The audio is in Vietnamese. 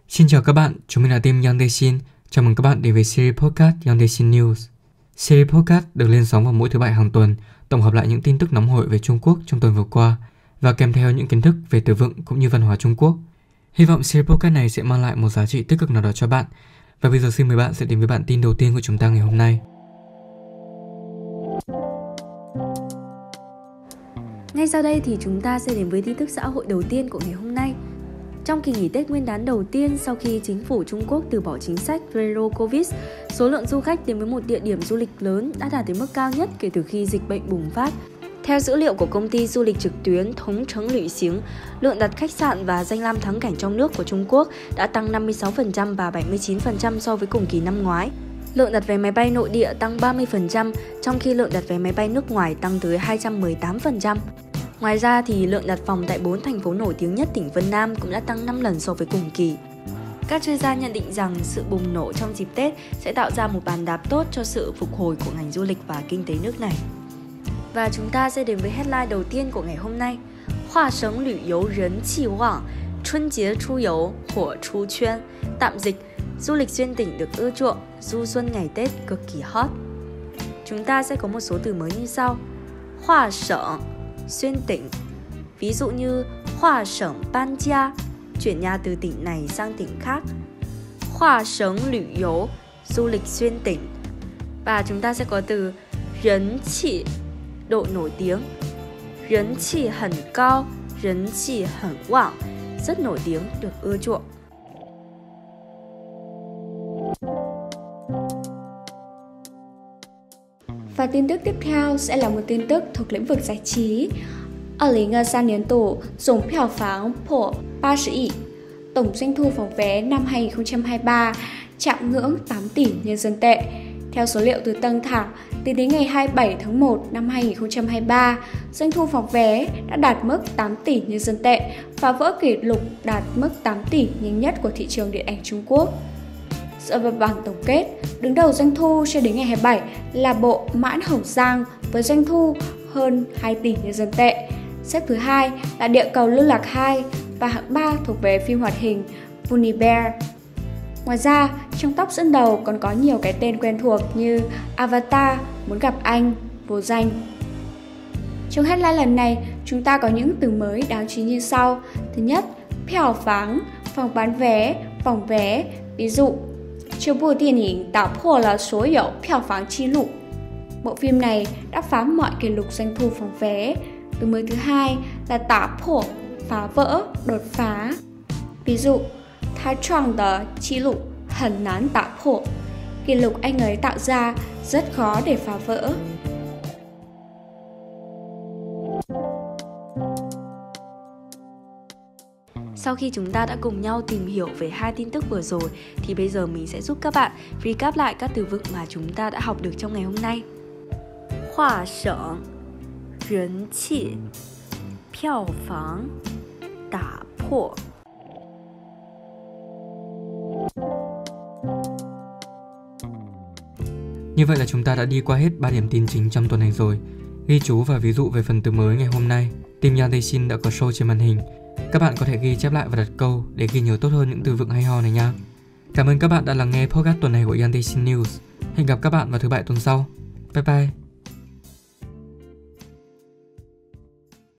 Xin chào các bạn, chúng mình là team Young Dae-shin. Chào mừng các bạn đến với series podcast Young Dae-shin News. Series podcast được lên sóng vào mỗi thứ Bảy hàng tuần, tổng hợp lại những tin tức nóng hổi về Trung Quốc trong tuần vừa qua và kèm theo những kiến thức về từ vựng cũng như văn hóa Trung Quốc. Hy vọng series podcast này sẽ mang lại một giá trị tích cực nào đó cho bạn. Và bây giờ xin mời bạn sẽ đến với bản tin đầu tiên của chúng ta ngày hôm nay. Ngay sau đây thì chúng ta sẽ đến với tin tức xã hội đầu tiên của ngày hôm nay. Trong kỳ nghỉ Tết Nguyên đán đầu tiên sau khi chính phủ Trung Quốc từ bỏ chính sách Zero Covid, số lượng du khách đến với một địa điểm du lịch lớn đã đạt đến mức cao nhất kể từ khi dịch bệnh bùng phát. Theo dữ liệu của công ty du lịch trực tuyến Thống Trấn Lũy Xiếng, lượng đặt khách sạn và danh lam thắng cảnh trong nước của Trung Quốc đã tăng 56% và 79% so với cùng kỳ năm ngoái. Lượng đặt vé máy bay nội địa tăng 30%, trong khi lượng đặt vé máy bay nước ngoài tăng tới 218%. Ngoài ra thì lượng đặt phòng tại 4 thành phố nổi tiếng nhất tỉnh Vân Nam cũng đã tăng 5 lần so với cùng kỳ. Các chuyên gia nhận định rằng sự bùng nổ trong dịp Tết sẽ tạo ra một bàn đạp tốt cho sự phục hồi của ngành du lịch và kinh tế nước này. Và chúng ta sẽ đến với headline đầu tiên của ngày hôm nay. Hoa Seng Lữ游Ren Qi Wang, Xuân Jie Chu游Hỏa Chu Quan. Tạm dịch, du lịch xuyên tỉnh được ưa chuộng, du xuân ngày Tết cực kỳ hot. Chúng ta sẽ có một số từ mới như sau. Hoa Seng, xuyên tỉnh. Ví dụ như Hoa Seng Ban Gia, chuyển nhà từ tỉnh này sang tỉnh khác. Hoa Seng Lữ游, du lịch xuyên tỉnh. Và chúng ta sẽ có từ Ren Qi, độ nổi tiếng. Ren Qi hẳn cao, Ren Qi hẳn wang, rất nổi tiếng, được ưa chuộng. Và tin tức tiếp theo sẽ là một tin tức thuộc lĩnh vực giải trí. 2023年度总票房破80 亿, tổng doanh thu phòng vé năm 2023 chạm ngưỡng 8 tỷ nhân dân tệ. Theo số liệu từ Tân Thảo, tính đến ngày 27 tháng 1 năm 2023, doanh thu phòng vé đã đạt mức 8 tỷ nhân dân tệ, phá vỡ kỷ lục đạt mức 8 tỷ nhanh nhất của thị trường điện ảnh Trung Quốc. Dựa vào bảng tổng kết, đứng đầu doanh thu cho đến ngày 27 là bộ Mãn Hồng Giang với doanh thu hơn 2 tỷ nhân dân tệ. Xếp thứ hai là Địa cầu lưu lạc 2 và hạng 3 thuộc về phim hoạt hình Bunny-Bear. Ngoài ra, trong top dẫn đầu còn có nhiều cái tên quen thuộc như Avatar, Muốn gặp anh, Vô danh. Trong headline lần này, chúng ta có những từ mới đáng chú ý như sau. Thứ nhất, Piao pháng, phòng bán vé, phòng vé. Ví dụ, 这部电影打破了所有票房纪录. Bộ phim này đã phá mọi kỷ lục doanh thu phòng vé. Từ mới thứ hai là tả phổ, phá vỡ, đột phá. Ví dụ, 他创的纪录很难打破. Kỷ lục anh ấy tạo ra rất khó để phá vỡ. Sau khi chúng ta đã cùng nhau tìm hiểu về hai tin tức vừa rồi thì bây giờ mình sẽ giúp các bạn recap lại các từ vựng mà chúng ta đã học được trong ngày hôm nay. Hoa Seng, Ren Qi, Piao pháng, Đả破. Như vậy là chúng ta đã đi qua hết 3 điểm tin chính trong tuần này rồi. Ghi chú và ví dụ về phần từ mới ngày hôm nay, team Young Dae-shin đã có show trên màn hình. Các bạn có thể ghi chép lại và đặt câu để ghi nhớ tốt hơn những từ vựng hay ho này nha. Cảm ơn các bạn đã lắng nghe podcast tuần này của Young Dae-shin News. Hẹn gặp các bạn vào thứ Bảy tuần sau. Bye bye!